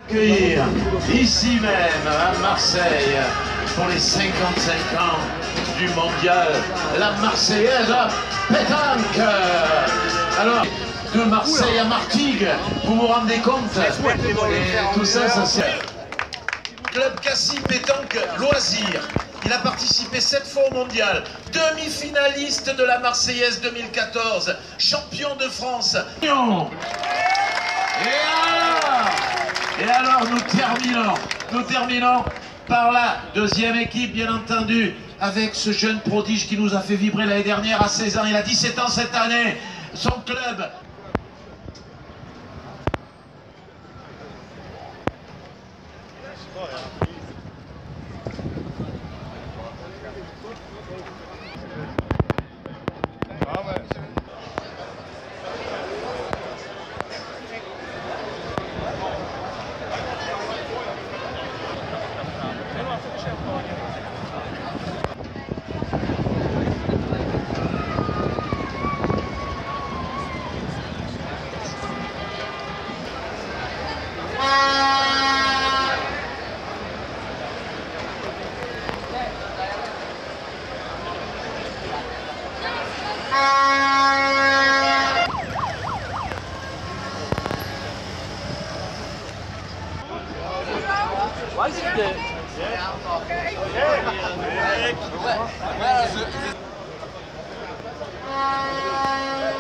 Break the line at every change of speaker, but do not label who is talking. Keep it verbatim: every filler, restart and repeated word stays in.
Accueillir ici même à Marseille pour les cinquante-cinq ans du mondial la Marseillaise pétanque. Alors de Marseille à Martigues, vous vous rendez compte, et tout ça, ça c'est Club Cassis pétanque loisir. Il a participé sept fois au mondial, demi-finaliste de la Marseillaise deux mille quatorze, champion de France. Et alors, et alors nous terminons, nous terminons par la deuxième équipe, bien entendu, avec ce jeune prodige qui nous a fait vibrer l'année dernière à seize ans. Il a dix-sept ans cette année. Son club.
Why is it there? Yeah.